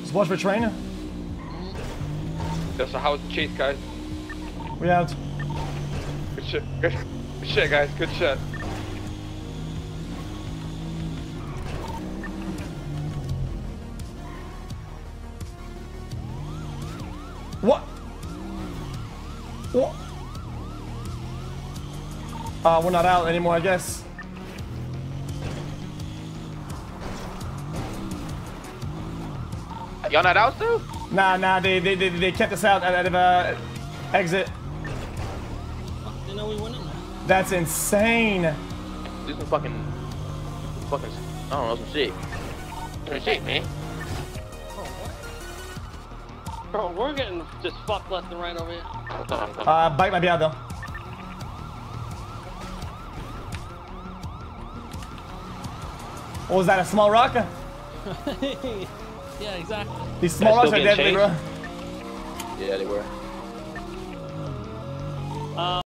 Just watch for trainer. That's how it's chase, guys. We out. Good shit. Good shit, guys. Good shit. What? What? We're not out anymore, I guess. Y'all not out still? Nah, they kept us out out of exit. They know we went in there. That's insane. This is fucking, I don't know, some shit. Some shit, man. Bro, we're getting just fucked left and right over here. Bike might be out though. What was that, a small rock? Yeah, exactly. These small rocks are deadly, bro. Yeah, they were.